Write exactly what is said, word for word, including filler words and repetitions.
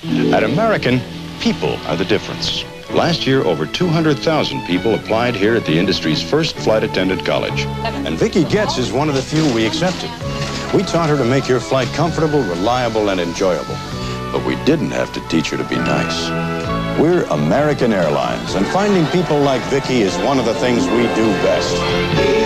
At American, people are the difference. Last year, over two hundred thousand people applied here at the industry's first flight attendant college. And Vicki Getz is one of the few we accepted. We taught her to make your flight comfortable, reliable, and enjoyable. But we didn't have to teach her to be nice. We're American Airlines, and finding people like Vicki is one of the things we do best.